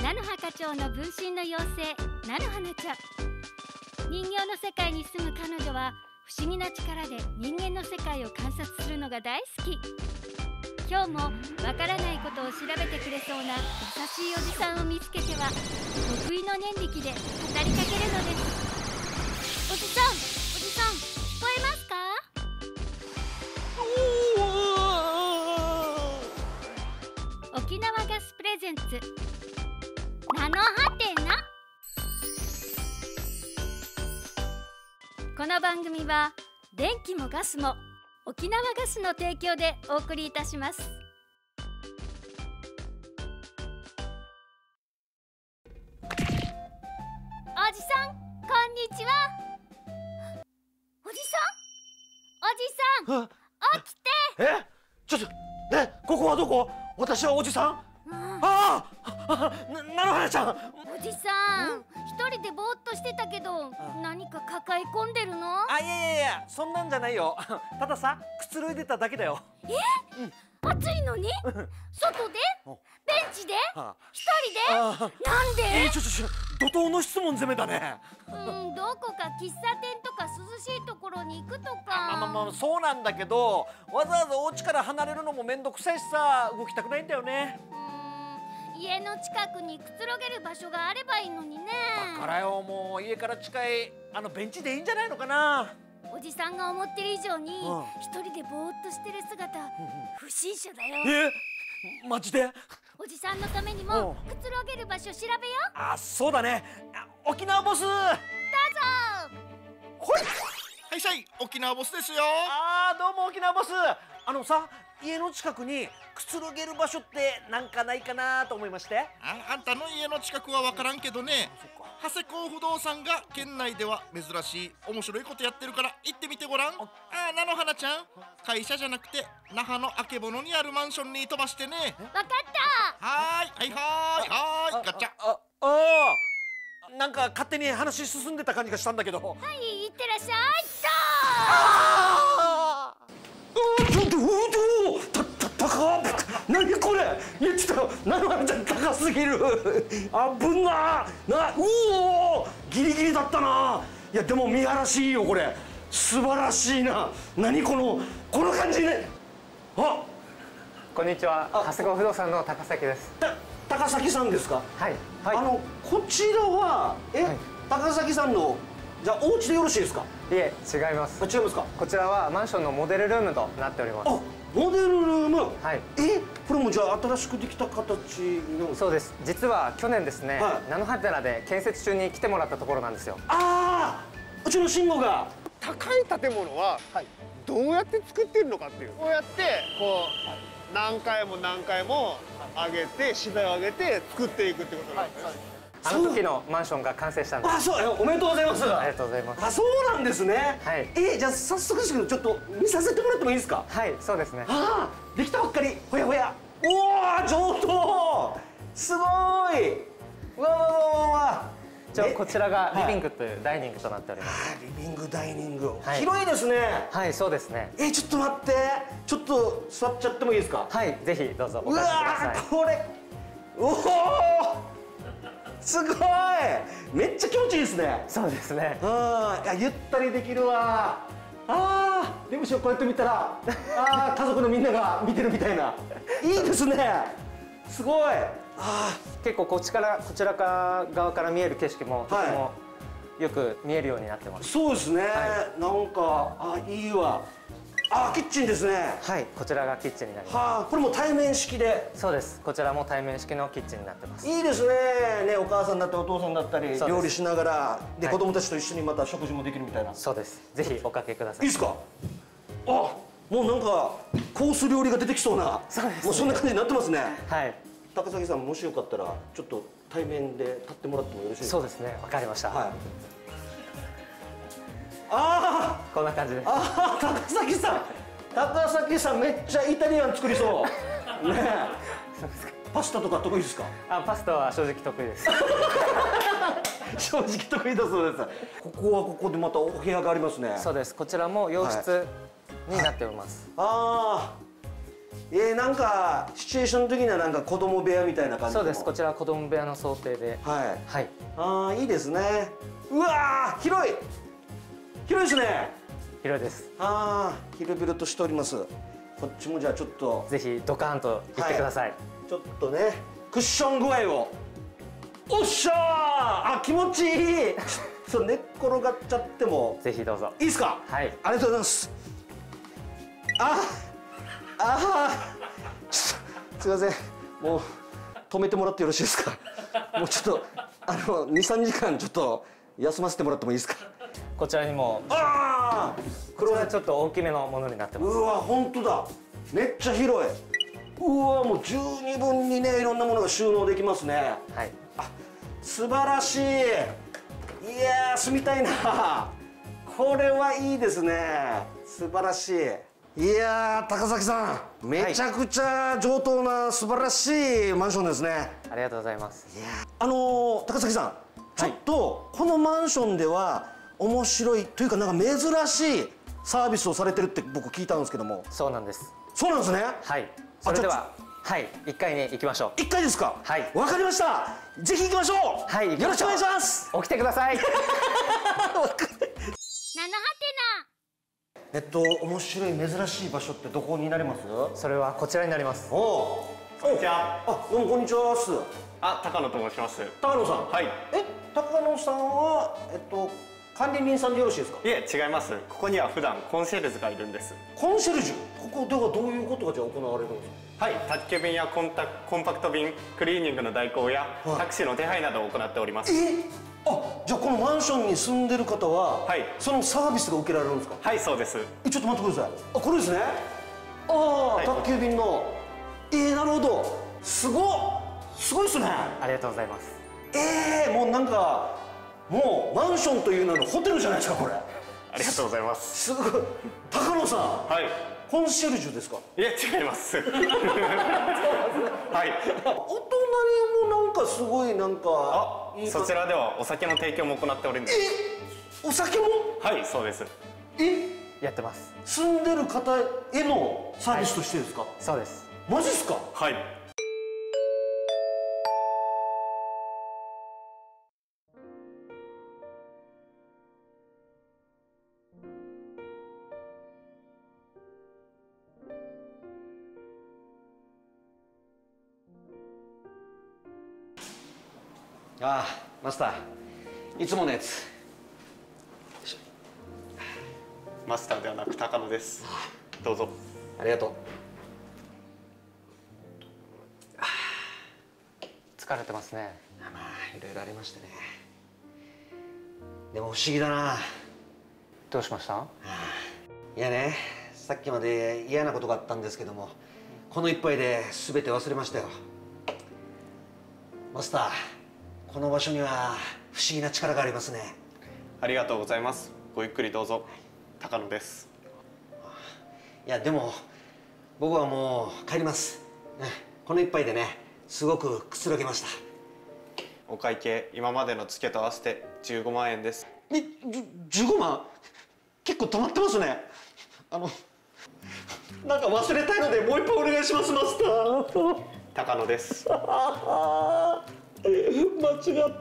菜の葉課長の分身の妖精菜の花ちゃん。人形の世界に住む彼女は不思議な力で人間の世界を観察するのが大好き。今日もわからないことを調べてくれそうな優しいおじさんを見つけては得意の念力で語りかけるのです。おじさん、おじさん、聞こえますか？沖縄ガスプレゼンツ菜の葉てな。この番組は電気もガスも沖縄ガスの提供でお送りいたします。おじさん、こんにちは。おじさん、おじさん、起きて。 ちょっと、ここはどこ？私はおじさん？ああ、菜の花ちゃん。 おじさん、一人でぼーっとしてたけど、何か抱え込んでるの？ いや、そんなんじゃないよ。たださ、くつろいでただけだよ。 暑いのに外でベンチで一人でなんで？ 怒涛の質問攻めだね。 どこか喫茶店とか涼しいところに行くとか。 まあそうなんだけど、わざわざお家から離れるのもめんどくさいしさ、動きたくないんだよね。 家の近くにくつろげる場所があればいいのにね。 だからよ、もう家から近いベンチでいいんじゃないのかな。 おじさんが思ってる以上に一人でぼーっとしてる姿不審者だよ。 マジで？ おじさんのためにもくつろげる場所調べよう。 そうだね。沖縄ボス。どうぞ。 はいさい、沖縄ボスですよ。 どうも沖縄ボス。さ、家の近くにくつろげる場所ってなんかないかなと思いまして。 あんたの家の近くは分からんけどね、長谷港不動産が県内では珍しい面白いことやってるから行ってみてごらん。菜の花ちゃん、会社じゃなくて那覇のあけぼのにあるマンションに飛ばしてね。 わかった。 はいガチャ。 なんか勝手に話進んでた感じがしたんだけど。 はい、いってらっしゃい。 何これ。いや、ちょっと菜の花ちゃん高すぎる。危なギリギリだったな。いやでも見晴らしいよこれ。素晴らしいな。何この感じね。 こんにちは、長谷川不動産の高崎です。 高崎さんですか？ はい。 こちらは高崎さんのじゃあお家でよろしいですか？ いえ、違います。 違いますか？ こちらはマンションのモデルルームとなっております。 モデルルーム。 はい。 これもじゃあ新しくできた形の？ そうです。実は去年ですね、菜の葉寺で建設中に来てもらったところなんですよ。 うちの慎吾が。 高い建物はどうやって作ってるのかっていう。こうやって何回も何回も上げて資材を上げて作っていくってことなんですね。 あの時のマンションが完成したんです。 そう、おめでとうございます。 ありがとうございます。 そうなんですね。 はい。 じゃあ早速ですけどちょっと見させてもらってもいいですか？ はい、そうですね。 できたばっかり。ほやほや。上等。すごい。わ。 こちらがリビングというダイニングとなっております。 リビングダイニング。広いですね。はい、 そうですね。 ちょっと待って。ちょっと座っちゃってもいいですか？ はい、ぜひどうぞおかけください。 これ。すごい。めっちゃ気持ちいいですね。 そうですね。 ゆったりできるわ。でもしこうやって見たら家族のみんなが見てるみたいな。いいですね。すごい。 結構こちら側から見える景色もとてもよく見えるようになってます。 そうですね。なんかいいわ。キッチンですね。 はい、こちらがキッチンになります。 これも対面式で。 そうです。こちらも対面式のキッチンになってます。 いいですね。お母さんだったりお父さんだったり料理しながらで子供たちと一緒にまた食事もできるみたいな。 そうです。ぜひおかけください。 いいですか？もうなんかコース料理が出てきそうな。そうです。もうそんな感じになってますね。はい。高崎さん、もしよかったらちょっと対面で立ってもらってもよろしいですか？ そうですね。わかりました。はい。こんな感じです。 高崎さんめっちゃイタリアン作りそうね。パスタとか得意ですか？ パスタは正直得意です。 正直得意だそうです。ここはここでまたお部屋がありますね。 そうです。こちらも洋室になっております。 なんかシチュエーション的にはなんか子供部屋みたいな感じ。 そうです。こちらは子供部屋の想定で。 はいはい。 ああいいですね。うわー広い広いですね。 広いです。 ああ広々としております。こっちもじゃあちょっとぜひドカーンといってください。 ちょっとねクッション具合を。おっしゃーあ気持ちいいそう寝っ転がっちゃってもぜひどうぞ。 いいですか。 はい。 ありがとうございます。ちょっとすいませんもう止めてもらってよろしいですか。もうちょっと2、3時間ちょっと休ませてもらってもいいですか。 こちらにもこれはちょっと大きめのものになってます。 うわ本当だめっちゃ広い。うわもう十二分にねいろんなものが収納できますね。 はい。 素晴らしい。いやー住みたいな。これはいいですね。素晴らしい。いやー高崎さんめちゃくちゃ上等な素晴らしいマンションですね。 ありがとうございます。 いや高崎さん、ちょっとこのマンションでは面白いというかなんか珍しいサービスをされてるって僕聞いたんですけども。 そうなんです。 そうなんですね。 はい。それでははい1階に行きましょう。 1階ですか。 はい。 わかりました。ぜひ行きましょう。 はい。 よろしくお願いします。 起きてください。 面白い珍しい場所ってどこになります？ それはこちらになります。 おお。 こんにちは。 どうもこんにちは。 高野と申します。 高野さん。 はい。 高野さんは管理人さんでよろしいですか？ いえ違います。ここには普段コンシェルジュがいるんです。 コンシェルジュ。ここではどういうことがじゃあ行われるんですか？ はい。宅急便やコンパクト便、クリーニングの代行や、タクシーの手配などを行っております。 じゃあこのマンションに住んでる方は、 はい、 そのサービスが受けられるんですか？ はい、そうです。 ちょっと待ってください。これですね。宅急便の。なるほど。すごいですね。 ありがとうございます。 もうなんかもうマンションという名のホテルじゃないですかこれ。 ありがとうございます。 すごい。高野さん。はい。コンシェルジュですか？ いえ違います。はい。 お隣もなんかすごいなんかそちらではお酒の提供も行っておるんです。 お酒も？ はいそうです。 やってます。 住んでる方へのサービスとしてですか？ そうです。 マジっすか？ はい。 マスターいつものやつ。 マスターではなく高野です。どうぞ。 ありがとう。 疲れてますね。 いろいろありましてね。でも不思議だな。 どうしました？ いやね、さっきまで嫌なことがあったんですけども、この一杯で全て忘れましたよ。マスター、この場所には不思議な力がありますね。 ありがとうございます。ごゆっくりどうぞ。高野です。 いやでも僕はもう帰ります。この一杯でねすごくくつろげました。 お会計今までのツケと合わせて15万円です。 15万？結構溜まってますね。なんか忘れたいのでもう一杯お願いします。マスター。 高野です。 間違った。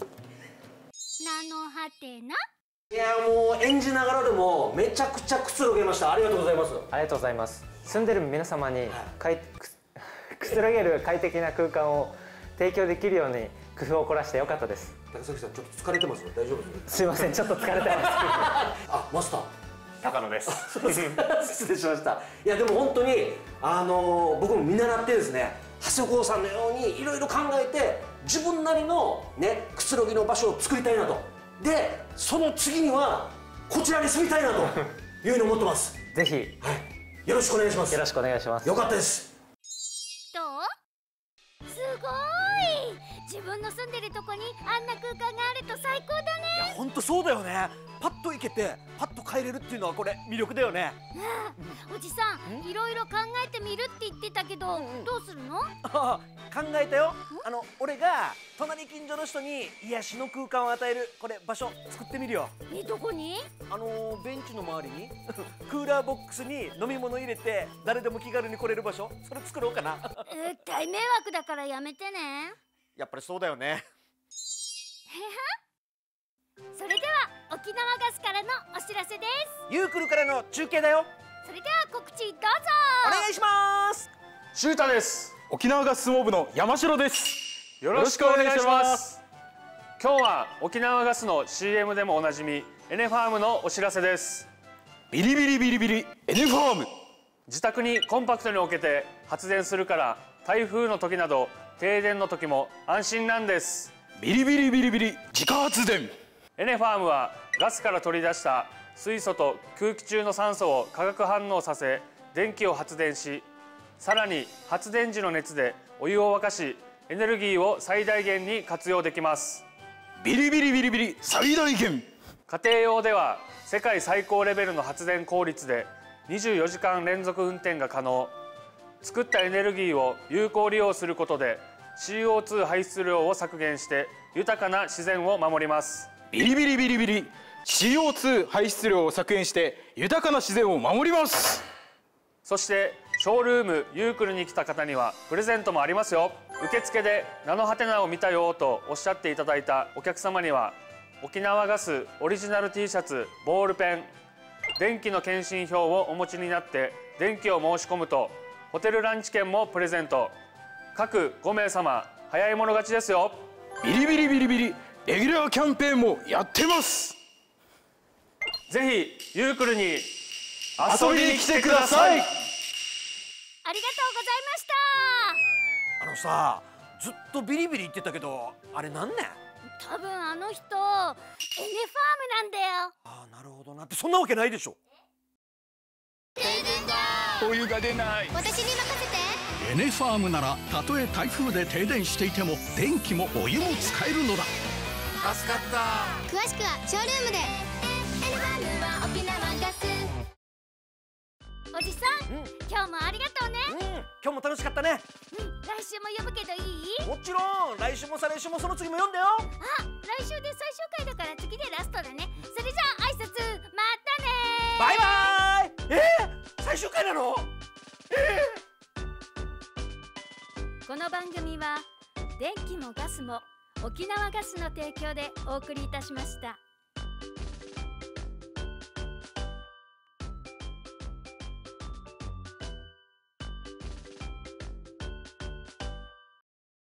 いやもう演じながらでもめちゃくちゃくつろげました。ありがとうございます。 ありがとうございます。住んでる皆様にくつろげる快適な空間を提供できるように工夫を凝らしてよかったです。 高崎さんちょっと疲れてます？大丈夫です？ すいませんちょっと疲れてます。 マスター。 高野です。 失礼しました。いやでも本当に僕も見習ってですね、長谷川さんのようにいろいろ考えて自分なりのねくつろぎの場所を作りたいなと。でその次にはこちらに住みたいなというふうに思ってます。 ぜひ、 よろしくお願いします。 よろしくお願いします。 よかったです。 どう？すごい！自分の住んでるとこにあんな空間があると最高だね。 いや本当そうだよね。パッと行けてパッと帰れるっていうのはこれ魅力だよね。 おじさんいろいろ考えてみるって言ってたけど、どうするの？ 考えたよ。俺が隣近所の人に癒しの空間を与えるこれ場所作ってみるよ。 どこに？ ベンチの周りにクーラーボックスに飲み物入れて誰でも気軽に来れる場所、それ作ろうかな。 大迷惑だからやめてね。 やっぱりそうだよね。 それでは沖縄ガスからのお知らせです。 ユークルからの中継だよ。 それでは告知どうぞ。 お願いします。 シュータです。沖縄ガス相撲部の山城です。 よろしくお願いします。今日は沖縄ガスの CM でもおなじみエネファームのお知らせです。 ビリビリビリビリエネファーム。 自宅にコンパクトに置けて発電するから台風の時など停電の時も安心なんです。 ビリビリビリビリ自家発電。 エネファームはガスから取り出した水素と空気中の酸素を化学反応させ電気を発電し、さらに発電時の熱でお湯を沸かしエネルギーを最大限に活用できます。 ビリビリビリビリ最大限。 家庭用では世界最高レベルの発電効率で24時間連続運転が可能。作ったエネルギーを有効利用することで CO2 排出量を削減して豊かな自然を守ります。 ビリビリビリビリ CO2 排出量を削減して豊かな自然を守ります。 そしてショールームユークルに来た方にはプレゼントもありますよ。受付でナノハテナを見たよとおっしゃっていただいたお客様には沖縄ガスオリジナル T シャツ、ボールペン、電気の検針票をお持ちになって電気を申し込むとホテルランチ券もプレゼント。各5名様早い者勝ちですよ。 ビリビリビリビリレギュラーキャンペーンもやってます。 ぜひユークルに遊遊びに来てください。 ありがとうございました。 さ、ずっとビリビリ言ってたけどあれなんねん？ 多分あの人エネファームなんだよ。 ああ、なるほどなって。そんなわけないでしょ。 お湯が出ない。 私に任せて。 エネファームならたとえ台風で停電していても電気もお湯も使えるのだ。 助かった。 詳しくはショールームで。エネファームは沖縄ガス。 おじさん、今日もありがとうね。 今日も楽しかったね。 来週も呼ぶけどいい？ もちろん。来週も再来週もその次も読んだよ。 あ、来週で最終回だから次でラストだね。それじゃあ挨拶またね。 バイバイ。最終回なの？ この番組は電気もガスも沖縄ガスの提供でお送りいたしました。